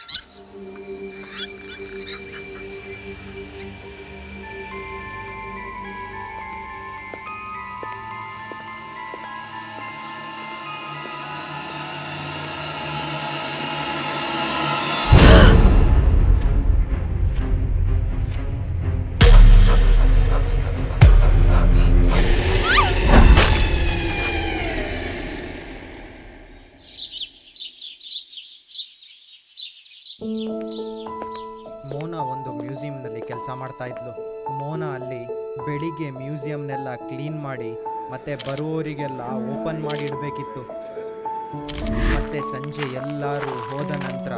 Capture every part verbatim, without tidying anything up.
ಮೋನಾ ಒಂದು ಮ್ಯೂಸಿಯಂನಲ್ಲಿ ಕೆಲಸ ಮಾಡ್ತಾ ಇದ್ಲು. ಮೋನಾ ಅಲ್ಲಿ ಬೆಳಿಗ್ಗೆ ಮ್ಯೂಸಿಯಂನೆಲ್ಲ ಕ್ಲೀನ್ ಮಾಡಿ ಮತ್ತೆ ಬರುವವರಿಗೆಲ್ಲ ಓಪನ್ ಮಾಡಿ ಇಡಬೇಕಿತ್ತು. ಮತ್ತೆ ಸಂಜೆ ಎಲ್ಲರೂ ಹೋದ ನಂತರ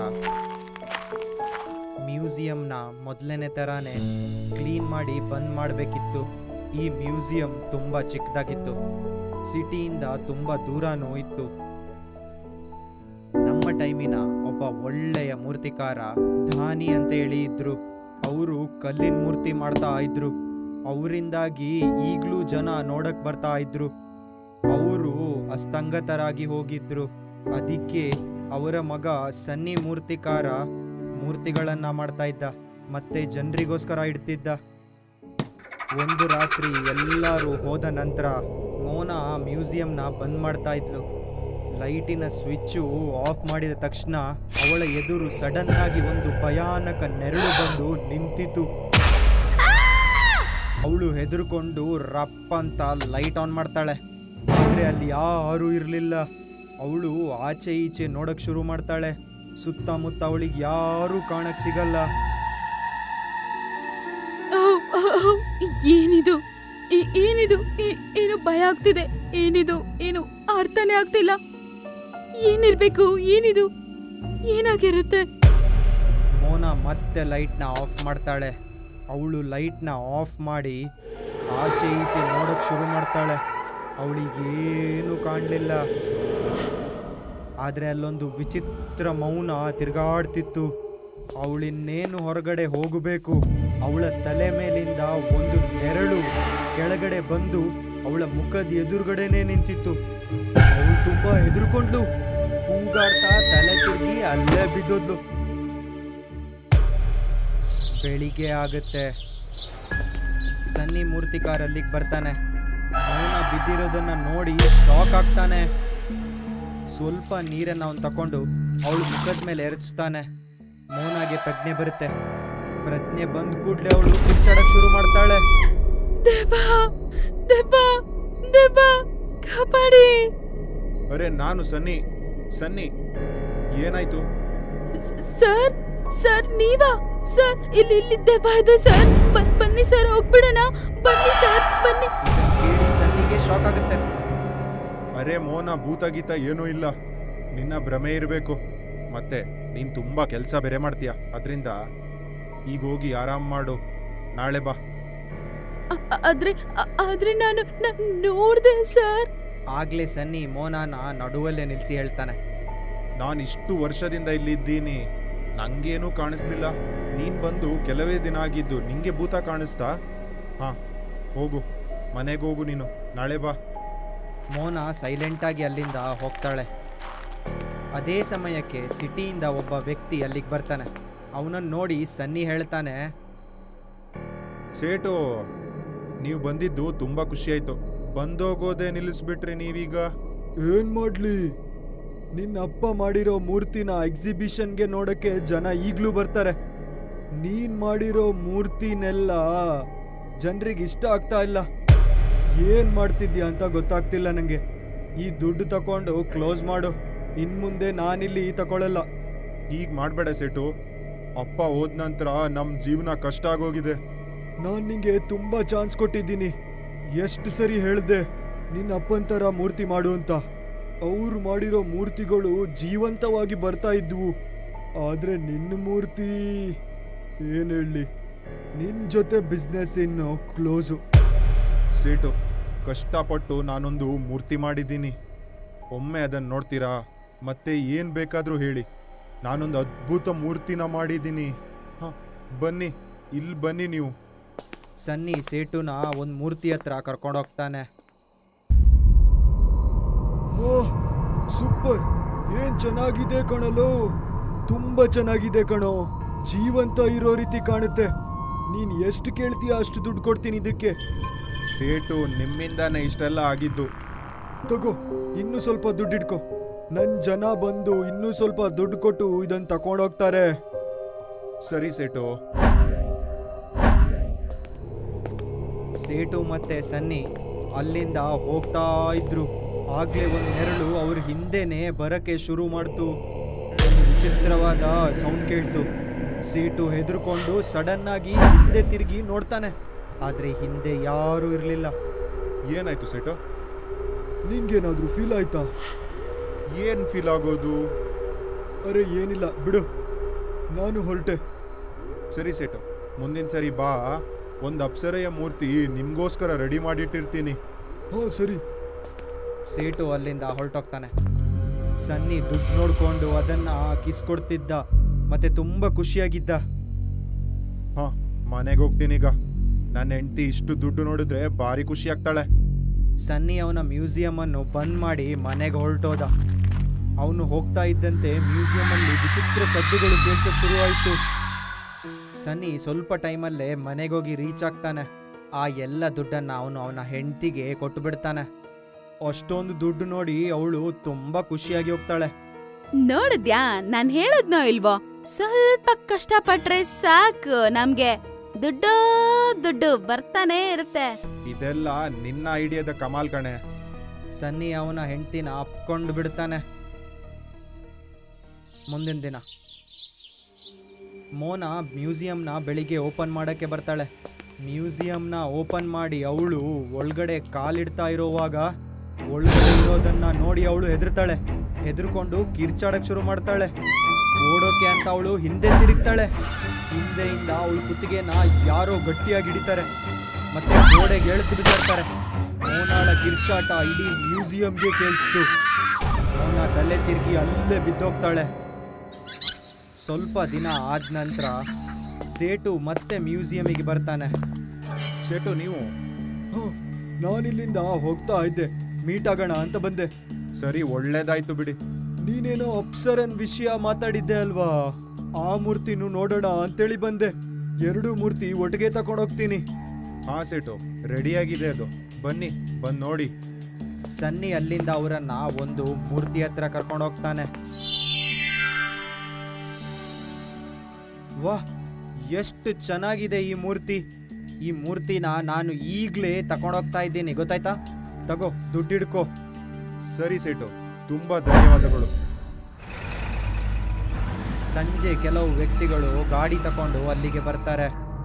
ಮ್ಯೂಸಿಯಂನ ಮೊದಲನೇ ಥರನೇ ಕ್ಲೀನ್ ಮಾಡಿ ಬಂದ್ ಮಾಡಬೇಕಿತ್ತು. ಈ ಮ್ಯೂಸಿಯಂ ತುಂಬ ಚಿಕ್ಕದಾಗಿತ್ತು, ಸಿಟಿಯಿಂದ ತುಂಬ ದೂರನೂ ಇತ್ತು. ನಮ್ಮ ಟೈಮಿನ ಒಬ್ಬ ಒಳ್ಳೆಯ ಮೂರ್ತಿಕಾರ ಧಾನಿ ಅಂತ ಹೇಳಿ ಇದ್ರು. ಅವರು ಕಲ್ಲಿನ ಮೂರ್ತಿ ಮಾಡ್ತಾ ಇದ್ರು. ಅವರಿಂದಾಗಿ ಈಗಲೂ ಜನ ನೋಡಕ್ ಬರ್ತಾ ಇದ್ರು. ಅವರು ಅಸ್ತಂಗತರಾಗಿ ಹೋಗಿದ್ರು. ಅದಕ್ಕೆ ಅವರ ಮಗ ಸನ್ನಿ ಮೂರ್ತಿಕಾರ ಮೂರ್ತಿಗಳನ್ನ ಮಾಡ್ತಾ ಇದ್ದ ಮತ್ತೆ ಜನರಿಗೋಸ್ಕರ ಇಡ್ತಿದ್ದ. ಒಂದು ರಾತ್ರಿ ಎಲ್ಲರೂ ಹೋದ ನಂತರ ಮೋನಾ ಮ್ಯೂಸಿಯಂನ ಬಂದ್ ಮಾಡ್ತಾ ಇದ್ಲು. ಲೈಟಿನ ಸ್ವಿಚ್ಚು ಆಫ್ ಮಾಡಿದ ತಕ್ಷಣ ಅವಳ ಎದುರು ಸಡನ್ ಆಗಿ ಒಂದು ಭಯಾನಕ ನೆರಳು ಬಂದು ನಿಂತಿತು. ಅವಳು ಹೆದರ್ಕೊಂಡು ರಪ್ಪ ಅಂತ ಲೈಟ್ ಆನ್ ಮಾಡ್ತಾಳೆ. ಆದರೆ ಅಲ್ಲಿ ಯಾರೂ ಇರಲಿಲ್ಲ. ಅವಳು ಆಚೆ ಈಚೆ ನೋಡಕ್ ಶುರು ಮಾಡ್ತಾಳೆ. ಸುತ್ತಮುತ್ತ ಅವಳಿಗೆ ಯಾರೂ ಕಾಣಕ್ ಸಿಗಲ್ಲ. ಏನಿದು ಏನಿದು ಏನು ಭಯ ಆಗ್ತಿದೆ. ಏನಿದು ಏನು ಅರ್ಥನೇ ಆಗ್ತಿಲ್ಲ. ಏನಿರ್ಬೇಕು? ಏನಿದು? ಏನಾಗಿರುತ್ತೆ? ಮೋನಾ ಮತ್ತೆ ಲೈಟ್ನ ಆಫ್ ಮಾಡ್ತಾಳೆ. ಅವಳು ಲೈಟ್ನ ಆಫ್ ಮಾಡಿ ಆಚೆ ಈಚೆ ನೋಡಕ್ ಶುರು ಮಾಡ್ತಾಳೆ. ಅವಳಿಗೇನು ಕಾಣಲಿಲ್ಲ. ಆದರೆ ಅಲ್ಲೊಂದು ವಿಚಿತ್ರ ಮೌನ ತಿರುಗಾಡ್ತಿತ್ತು. ಅವಳಿನ್ನೇನು ಹೊರಗಡೆ ಹೋಗಬೇಕು. ಅವಳ ತಲೆ ಮೇಲಿಂದ ಒಂದು ನೆರಳು ಕೆಳಗಡೆ ಬಂದು ಅವಳ ಮುಖದ ಎದುರುಗಡೆನೆ ನಿಂತಿತ್ತು. ಅವಳು ತುಂಬಾ ಹೆದರ್ಕೊಂಡ್ಲು. ಕೂಗಾಡ್ತಾ ತಲೆ ತಿರುಗಿ ಅಲ್ಲೇ ಬಿದ್ದೋದ್ಲು. ಬೆಳಿಗ್ಗೆ ಆಗುತ್ತೆ. ಸನ್ನಿ ಮೂರ್ತಿಕಾರ ಅಲ್ಲಿಗೆ ಬರ್ತಾನೆ. ಮೌನ ಬಿದ್ದಿರೋದನ್ನ ನೋಡಿ ಶಾಕ್ ಆಗ್ತಾನೆ. ಸ್ವಲ್ಪ ನೀರನ್ನು ಅವನು ತಕೊಂಡು ಅವಳು ಮುಖದ ಮೇಲೆ ಎರಚ್ತಾನೆ. ಮೌನಾಗೆ ಪ್ರಜ್ಞೆ ಬರುತ್ತೆ. ಪ್ರಜ್ಞೆ ಬಂದ ಕೂಡಲೇ ಅವಳು ಕಿರ್ಚಾಡಕ್ ಶುರು ಮಾಡ್ತಾಳೆ. ದೇವಾ, ದೇವಾ, ದೇವಾ, ಕಾಪಾಡಿ. ಅರೆ ನಾನು ಸನ್ನಿ. ಸನ್ನಿ ಏನಾಯ್ತು? ಸರ್ ಸರ್ ನೀವಾ? ಸರ್ ಇಲ್ಲಿ ಇಲ್ಲಿ ದೆವ್ವ ಇದೆ ಸರ್. ಬನ್ನಿ ಸರ್, ಹೋಗ್ಬಿಡೋಣ. ಬನ್ನಿ ಸರ್, ಬನ್ನಿ. ಕೇಳಿ ಸನ್ನಿಗೆ ಶಾಕ್ ಆಗುತ್ತೆ. ಅರೆ ಮೋನ, ಭೂತ ಗೀತ ಏನೂ ಇಲ್ಲ. ನಿನ್ನ ಭ್ರಮೆ ಇರಬೇಕು. ಮತ್ತೆ ನೀನು ತುಂಬಾ ಕೆಲಸ ಬೇರೆ ಮಾಡ್ತೀಯ. ಅದರಿಂದ ಈಗ ಹೋಗಿ ಆರಾಮ್ ಮಾಡು. ನಾಳೆ ಬಾ. ಆದ್ರೆ ಆದ್ರೆ ನಾನು ನೋಡ್ದೆ ಸರ್. ಆಗ್ಲೇ ಸನ್ನಿ ಮೋನಾನ ನಡುವಲ್ಲೇ ನಿಲ್ಸಿ ಹೇಳ್ತಾನೆ, ನಾನು ಇಷ್ಟು ವರ್ಷದಿಂದ ಇಲ್ಲಿದ್ದೀನಿ, ನಂಗೇನೂ ಕಾಣಿಸ್ಲಿಲ್ಲ. ನೀನ್ ಬಂದು ಕೆಲವೇ ದಿನ ಆಗಿದ್ದು, ನಿಂಗೆ ಭೂತ ಕಾಣಿಸ್ತಾ? ಹಾ ಹೋಗು, ಮನೆಗೆ ಹೋಗು ನೀನು. ನಾಳೆ ಬಾ. ಮೋನಾ ಸೈಲೆಂಟಾಗಿ ಅಲ್ಲಿಂದ ಹೋಗ್ತಾಳೆ. ಅದೇ ಸಮಯಕ್ಕೆ ಸಿಟಿಯಿಂದ ಒಬ್ಬ ವ್ಯಕ್ತಿ ಅಲ್ಲಿಗೆ ಬರ್ತಾನೆ. ಅವನನ್ನು ನೋಡಿ ಸನ್ನಿ ಹೇಳ್ತಾನೆ, ಸೇಟು, ನೀವು ಬಂದಿದ್ದು ತುಂಬಾ ಖುಷಿಯಾಯ್ತು. ಬಂದೋಗೋದೇ ನಿಲ್ಲಿಸ್ಬಿಟ್ರಿ ನೀವೀಗ. ಏನ್ ಮಾಡ್ಲಿ, ನಿನ್ನ ಅಪ್ಪ ಮಾಡಿರೋ ಮೂರ್ತಿನ ಎಕ್ಸಿಬಿಷನ್ಗೆ ನೋಡಕ್ಕೆ ಜನ ಈಗಲೂ ಬರ್ತಾರೆ. ನೀನ್ ಮಾಡಿರೋ ಮೂರ್ತಿನೆಲ್ಲ ಜನರಿಗೆ ಇಷ್ಟ ಆಗ್ತಾ ಇಲ್ಲ. ಏನ್ ಮಾಡ್ತಿದ್ಯಾ ಅಂತ ಗೊತ್ತಾಗ್ತಿಲ್ಲ ನಂಗೆ. ಈ ದುಡ್ಡು ತಕೊಂಡು ಕ್ಲೋಸ್ ಮಾಡು. ಇನ್ ಮುಂದೆ ನಾನಿಲ್ಲಿ ತಗೊಳ್ಳಲ್ಲ. ಈಗ ಮಾಡಬೇಡ ಸೇಟು. ಅಪ್ಪ ಹೋದ ನಂತರ ನಮ್ಮ ಜೀವನ ಕಷ್ಟ ಆಗೋಗಿದೆ. ನಾನು ನಿಂಗೆ ತುಂಬಾ ಚಾನ್ಸ್ ಕೊಟ್ಟಿದ್ದೀನಿ. ಎಷ್ಟು ಸರಿ ಹೇಳ್ದೆ ನಿನ್ನ ಅಪ್ಪನ ಥರ ಮೂರ್ತಿ ಮಾಡು ಅಂತ. ಅವ್ರು ಮಾಡಿರೋ ಮೂರ್ತಿಗಳು ಜೀವಂತವಾಗಿ ಬರ್ತಾ ಇದ್ವು. ಆದರೆ ನಿನ್ನ ಮೂರ್ತಿ ಏನು ಹೇಳಿ, ನಿನ್ನ ಜೊತೆ ಬಿಸ್ನೆಸ್ ಇನ್ನು ಕ್ಲೋಸು. ಸೇಟು, ಕಷ್ಟಪಟ್ಟು ನಾನೊಂದು ಮೂರ್ತಿ ಮಾಡಿದ್ದೀನಿ. ಒಮ್ಮೆ ಅದನ್ನು ನೋಡ್ತೀರಾ? ಮತ್ತೆ ಏನು ಬೇಕಾದರೂ ಹೇಳಿ, ನಾನೊಂದು ಅದ್ಭುತ ಮೂರ್ತಿನ ಮಾಡಿದ್ದೀನಿ. ಹಾಂ ಬನ್ನಿ, ಇಲ್ಲಿ ಬನ್ನಿ ನೀವು. ಸನ್ನಿ ಸೇಟುನ ಒಂದು ಮೂರ್ತಿ ಹತ್ರ ಕರ್ಕೊಂಡೋಗ್ತಾನೆ. ಓಹ್ ಸೂಪರ್, ಏನ್ ಚೆನ್ನಾಗಿದೆ ಕಣಲು. ತುಂಬಾ ಚೆನ್ನಾಗಿದೆ ಕಣೋ, ಜೀವಂತ ಇರೋ ರೀತಿ ಕಾಣುತ್ತೆ. ನೀನ್ ಎಷ್ಟು ಕೇಳ್ತೀಯ ಅಷ್ಟು ದುಡ್ಡು ಕೊಡ್ತೀನಿ ಇದಕ್ಕೆ. ಸೇಟು ನಿಮ್ಮಿಂದಾನೆ ಇಷ್ಟೆಲ್ಲ ಆಗಿದ್ದು. ತಗೋ, ಇನ್ನೂ ಸ್ವಲ್ಪ ದುಡ್ಡು ಇಟ್ಕೋ. ನನ್ ಜನ ಬಂದು ಇನ್ನೂ ಸ್ವಲ್ಪ ದುಡ್ಡು ಕೊಟ್ಟು ಇದನ್ನ ತಕೊಂಡೋಗ್ತಾರೆ. ಸರಿ ಸೇಟು. ಸೇಟು ಮತ್ತೆ ಸನ್ನಿ ಅಲ್ಲಿಂದ ಹೋಗ್ತಾ ಇದ್ರು. ಆಗ್ಲೇ ಒಂದು ನೆರಳು ಅವ್ರ ಹಿಂದೆನೆ ಬರಕ್ಕೆ ಶುರು ಮಾಡ್ತು. ಒಂದು ವಿಚಿತ್ರವಾದ ಸೌಂಡ್ ಕೇಳ್ತು. ಸೇಟು ಹೆದರ್ಕೊಂಡು ಸಡನ್ ಆಗಿ ಹಿಂದೆ ತಿರುಗಿ ನೋಡ್ತಾನೆ. ಆದ್ರೆ ಹಿಂದೆ ಯಾರೂ ಇರಲಿಲ್ಲ. ಏನಾಯ್ತು ಸೇಟು? ನಿಂಗೇನಾದ್ರೂ ಫೀಲ್ ಆಯ್ತಾ? ಏನ್ ಫೀಲ್ ಆಗೋದು? ಅರೆ ಏನಿಲ್ಲ ಬಿಡು, ನಾನು ಹೊರಟೆ. ಸರಿ ಸೇಟು, ಮುಂದಿನ ಸರಿ ಬಾ, ಒಂದು ಅಪ್ಸರೆಯ ಮೂರ್ತಿ ನಿಮ್ಗೋಸ್ಕರ ರೆಡಿ ಮಾಡಿಟ್ಟಿರ್ತೀನಿ. ಹಾ ಸರಿ. ಸೇಟು ಅಲ್ಲಿಂದ ಹೊರಟೋಗ್ತಾನೆ. ಸನ್ನಿ ದುಡ್ಡು ನೋಡ್ಕೊಂಡು ಅದನ್ನ ಕಿಸ್ಕೊಡ್ತಿದ್ದ ಮತ್ತೆ ತುಂಬಾ ಖುಷಿಯಾಗಿದ್ದ. ಹಾ, ಮನೆಗೆ ಹೋಗ್ತೀನಿ ಈಗ. ನನ್ನ ಹೆಂಡತಿ ಇಷ್ಟು ದುಡ್ಡು ನೋಡಿದ್ರೆ ಭಾರಿ ಖುಷಿ ಆಗ್ತಾಳೆ. ಸನ್ನಿ ಅವನ ಮ್ಯೂಸಿಯಂ ಅನ್ನು ಬಂದ್ ಮಾಡಿ ಮನೆಗೆ ಹೊರಟೋದ. ಅವನು ಹೋಗ್ತಾ ಇದ್ದಂತೆ ಮ್ಯೂಸಿಯಂ ಅಲ್ಲಿ ವಿಚಿತ್ರ ಸದ್ದುಗಳು ಕೇಳಿಸೋಕೆ ಶುರುವಾಯಿತು. ಸನ್ನಿ ಸ್ವಲ್ಪ ಟೈಮಲ್ಲೇ ಮನೆಗೋಗಿ ರೀಚ್ ಆಗ್ತಾನೆ. ಆ ಎಲ್ಲ ದುಡ್ಡನ್ನ ಅವನು ಅವನ ಹೆಂಡತಿಗೆ ಕೊಟ್ಟು ಬಿಡ್ತಾನೆ. ಅಷ್ಟೊಂದು ದುಡ್ಡು ನೋಡಿ ಅವಳು ತುಂಬಾ ಖುಷಿಯಾಗಿ ಹೋಗ್ತಾಳೆ. ನೋಡಿದ್ಯಾ, ನಾನ್ ಹೇಳದ್ನೋ ಇಲ್ವೋ, ಸ್ವಲ್ಪ ಕಷ್ಟಪಟ್ರೆ ಸಾಕು, ನಮ್ಗೆ ದುಡ್ಡು ದುಡ್ಡು ಬರ್ತಾನೆ ಇರುತ್ತೆ. ಇದೆಲ್ಲ ನಿನ್ನ ಐಡಿಯಾದ ಕಮಾಲ್ ಕಣೆ. ಸನ್ನಿ ಅವನ ಹೆಂಡತಿನ ಅಪ್ಕೊಂಡು ಬಿಡ್ತಾನೆ. ಮುಂದಿನ ದಿನ ಮೋನಾ ಮ್ಯೂಸಿಯಂನ ಬೆಳಿಗ್ಗೆ ಓಪನ್ ಮಾಡೋಕ್ಕೆ ಬರ್ತಾಳೆ. ಮ್ಯೂಸಿಯಂನ ಓಪನ್ ಮಾಡಿ ಅವಳು ಒಳಗಡೆ ಕಾಲಿಡ್ತಾ ಇರೋವಾಗ ಒಳಗಡೆ ಇರೋದನ್ನ ನೋಡಿ ಅವಳು ಹೆದರ್ತಾಳೆ. ಹೆದರ್ಕೊಂಡು ಕಿರ್ಚಾಡಕ್ಕೆ ಶುರು ಮಾಡ್ತಾಳೆ. ಓಡೋಕೆ ಅಂತ ಅವಳು ಹಿಂದೆ ತಿರುಗ್ತಾಳೆ. ಹಿಂದೆಯಿಂದ ಅವಳು ಕುತ್ತಿಗೆನ ಯಾರೋ ಗಟ್ಟಿಯಾಗಿ ಹಿಡಿತಾರೆ ಮತ್ತೆ ಗೋಡೆಗೆ ಎಳೆದು ಬಿಸಾಡ್ತಾರೆ. ಮೋನಾಳ ಕಿರ್ಚಾಟ ಇಡೀ ಮ್ಯೂಸಿಯಂಗೆ ಕೇಳಿಸ್ತು. ಮೋನಾ ತಲೆ ತಿರುಗಿ ಅಲ್ಲೇ ಬಿದ್ದೋಗ್ತಾಳೆ. ಸ್ವಲ್ಪ ದಿನ ಆದ ನಂತರ ಸೇಟು ಮತ್ತೆ ಮ್ಯೂಸಿಯಮಿಗೆ ಬರ್ತಾನೆ. ಸೇಟು ನೀವು? ಹಾ, ನಾನಿಲ್ಲಿಂದ ಹೋಗ್ತಾ ಇದ್ದೆ, ಮೀಟ್ ಆಗೋಣ ಅಂತ ಬಂದೆ. ಸರಿ, ಒಳ್ಳೇದಾಯ್ತು ಬಿಡಿ. ನೀನೇನೋ ಅಪ್ಸರನ್ ವಿಷಯ ಮಾತಾಡಿದ್ದೆ ಅಲ್ವಾ, ಆ ಮೂರ್ತಿನೂ ನೋಡೋಣ ಅಂತೇಳಿ ಬಂದೆ. ಎರಡು ಮೂರ್ತಿ ಒಟ್ಟಿಗೆ ತಗೊಂಡೋಗ್ತೀನಿ. ಹಾ ಸೇಟು, ರೆಡಿಯಾಗಿದೆ ಅದು, ಬನ್ನಿ ಬಂದು ನೋಡಿ. ಸನ್ನಿ ಅಲ್ಲಿಂದ ಅವರನ್ನ ಒಂದು ಮೂರ್ತಿ ಹತ್ರ ಕರ್ಕೊಂಡು ಹೋಗ್ತಾನೆ. ವಾಹ್, ಎಷ್ಟು ಚೆನ್ನಾಗಿದೆ ಈ ಮೂರ್ತಿ. ಈ ಮೂರ್ತಿನ ನಾನು ಈಗಲೇ ತಗೊಂಡೋಗ್ತಾ ಇದ್ದೀನಿ, ಗೊತ್ತಾಯ್ತಾ? ತಗೋ, ದುಡ್ಡಿಡ್ಕೋ. ಸರಿ ಸೇಟು, ತುಂಬಾ ಧನ್ಯವಾದಗಳು. ಸಂಜೆ ಕೆಲವು ವ್ಯಕ್ತಿಗಳು ಗಾಡಿ ತಕೊಂಡು ಅಲ್ಲಿಗೆ ಬರ್ತಾರೆ.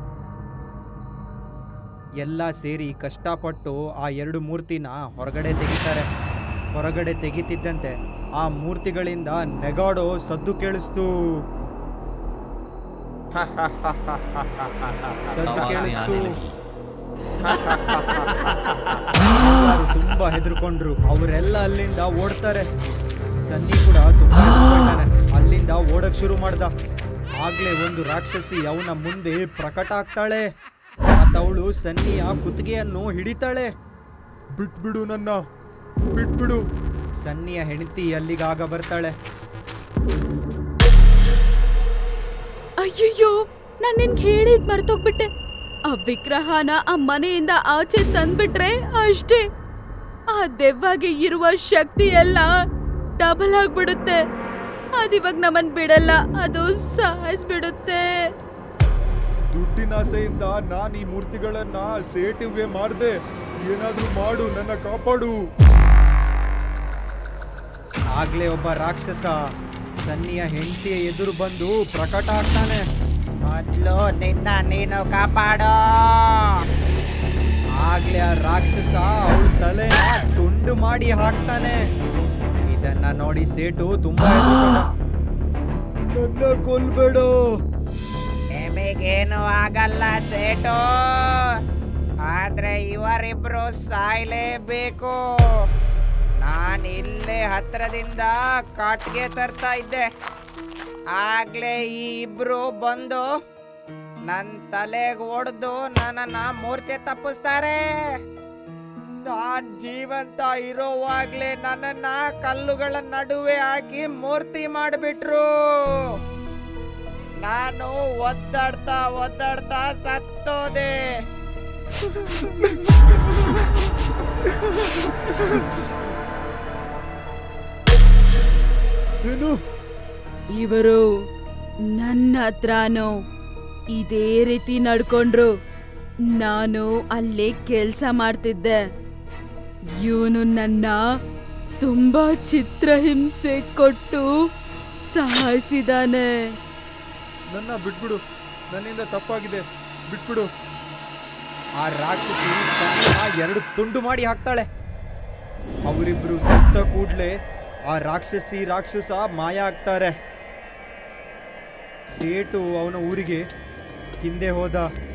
ಎಲ್ಲ ಸೇರಿ ಕಷ್ಟಪಟ್ಟು ಆ ಎರಡು ಮೂರ್ತಿನ ಹೊರಗಡೆ ತೆಗಿತಾರೆ. ಹೊರಗಡೆ ತೆಗಿತಿದ್ದಂತೆ ಆ ಮೂರ್ತಿಗಳಿಂದ ನೆಗಾಡೋ ಸದ್ದು ಕೇಳಿಸ್ತು. ಸದ್ದು ಕೇಳಿಸ್ತು. ತುಂಬಾ ಹೆದರ್ಕೊಂಡ್ರು. ಅವರೆಲ್ಲ ಅಲ್ಲಿಂದ ಓಡ್ತಾರೆ. ಸನ್ನಿ ಕೂಡ ತುಂಬಾ ಹೆದರ್ಕೊಂಡಾನೆ. ಅಲ್ಲಿಂದ ಓಡಕ್ ಶುರು ಮಾಡ್ದ. ಆಗ್ಲೇ ಒಂದು ರಾಕ್ಷಸಿ ಅವನ ಮುಂದೆ ಪ್ರಕಟ ಆಗ್ತಾಳೆ. ಮತ್ತವಳು ಸನ್ನಿಯ ಕುತ್ತಿಗೆಯನ್ನು ಹಿಡಿತಾಳೆ. ಬಿಟ್ಬಿಡು ನನ್ನ, ಬಿಟ್ಬಿಡು. ಸನ್ನಿಯ ಹೆಂಡತಿ ಅಲ್ಲಿಗಾಗ ಬರ್ತಾಳೆ. ಅಯ್ಯಯ್ಯೋ, ನಾನ್ ನಿನ್ಗೆ ಹೇಳಿದ್ ಮರ್ತೋಗ್ಬಿಟ್ಟೆ. ಆ ವಿಗ್ರಹನ ಆ ಮನೆಯಿಂದ ಆಚೆ ತಂದ್ಬಿಟ್ರೆ ಅಷ್ಟೇ, ಆ ದೆವ್ವಗೆ ಇರುವ ಶಕ್ತಿ ಎಲ್ಲ ಡಬಲ್ ಆಗ್ಬಿಡುತ್ತೆ. ಅದಿವಾಗ ನಮ್ಮನ್ ಬಿಡಲ್ಲ, ಅದು ಸಾಯಿಸ್ಬಿಡುತ್ತೆ. ದುಡ್ಡಿನ ಆಸೆಯಿಂದ ನಾನು ಈ ಮೂರ್ತಿಗಳನ್ನ ಸೇಟಿಗೆ ಮಾರ್ದೆ. ಏನಾದ್ರೂ ಮಾಡು, ನನ್ನ ಕಾಪಾಡು. ಆಗ್ಲೇ ಒಬ್ಬ ರಾಕ್ಷಸ ಸನ್ನಿಯ ಹೆಂಡತಿಯ ಎದುರು ಬಂದು ಪ್ರಕಟ ಆಗ್ತಾನೆ. ಮೊದ್ಲು ನಿನ್ನ ನೀನು ಕಾಪಾಡೋ. ಆಗ್ಲೇ ಆ ರಾಕ್ಷಸ ಅವಳ ತಲೆನ ತುಂಡು ಮಾಡಿ ಹಾಕ್ತಾನೆ. ಇದನ್ನ ನೋಡಿ ಸೇಟು ತುಂಬಾ ಹೆದರ್ಕೊಂಡ. ನನ್ನ ಕೊಲ್ಬೇಡ. ನಿಮಗೇನು ಆಗಲ್ಲ ಸೇಟು, ಆದ್ರೆ ಇವರಿಬ್ರು ಸಾಯ್ಲೇಬೇಕು. ನಾನು ಇಲ್ಲೇ ಹತ್ರದಿಂದ ಕಾಟ್ಗೆ ತರ್ತಾ ಇದ್ದೆ. ಆಗ್ಲೇ ಈ ಇಬ್ರು ಬಂದು ನನ್ನ ತಲೆಗೆ ಹೊಡೆದು ನನ್ನನ್ನ ಮೂರ್ಛೆ ತಪ್ಪಿಸ್ತಾರೆ. ನಾನ್ ಜೀವಂತ ಇರೋವಾಗ್ಲೇ ನನ್ನನ್ನ ಕಲ್ಲುಗಳ ನಡುವೆ ಹಾಕಿ ಮೂರ್ತಿ ಮಾಡಿಬಿಟ್ರು. ನಾನು ಒದ್ದಾಡ್ತಾ ಒದ್ದಾಡ್ತಾ ಸತ್ತೋದೆ. ಏನು? ಇವರು ನನ್ನ ಹತ್ರನೂ ಇದೇ ರೀತಿ ನಡ್ಕೊಂಡ್ರು. ನಾನು ಅಲ್ಲೇ ಕೆಲ್ಸ ಮಾಡ್ತಿದ್ದೆ. ಇವನು ನನ್ನ ತುಂಬಾ ಚಿತ್ರಹಿಂಸೆ ಕೊಟ್ಟು ಸಾಯಿಸಿದಾನೆ. ನನ್ನ ಬಿಟ್ಬಿಡು, ನನ್ನಿಂದ ತಪ್ಪಾಗಿದೆ, ಬಿಟ್ಬಿಡು. ಆ ರಾಕ್ಷಸಿ ಸಣ್ಣ ಎರಡು ತುಂಡು ಮಾಡಿ ಹಾಕ್ತಾಳೆ. ಅವರಿಬ್ರು ಸತ್ತ ಕೂಡ್ಲೆ ಆ ರಾಕ್ಷಸಿ ರಾಕ್ಷಸ ಮಾಯ ಆಗ್ತಾರೆ. ಸೇಟು ಅವನ ಊರಿಗೆ ಹಿಂದೆ ಹೋದ.